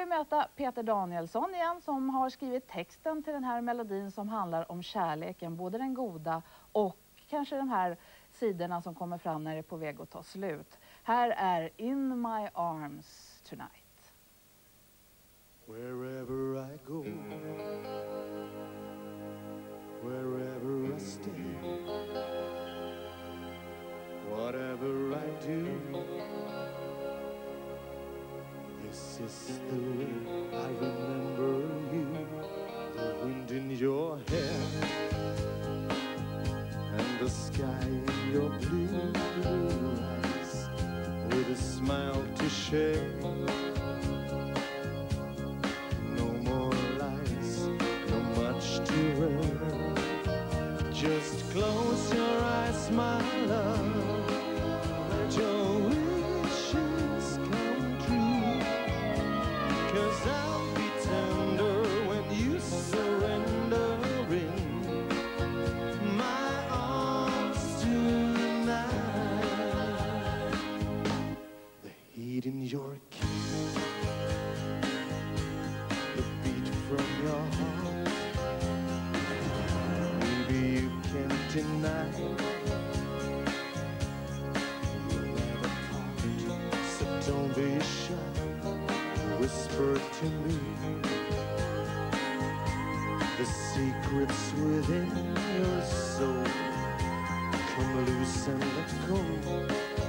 vi möta Peter Danielsson igen som har skrivit texten till den här melodin som handlar om kärleken, både den goda och kanske de här sidorna som kommer fram när det är på väg att ta slut. Här är In My Arms Tonight. Wherever I go, wherever I stay, whatever I do, this is the way I remember you. The wind in your hair and the sky in your blue eyes, with a smile to share. No more lies, no much to wear. Just close your eyes, my love. Let your wishes come true. 'Cause I'll be tender when you surrender in my arms tonight. The heat in your kiss, the beat from your heart, maybe you can't deny. You'll never part, so don't be shy. Whisper to me the secrets within your soul. Come loose and let go.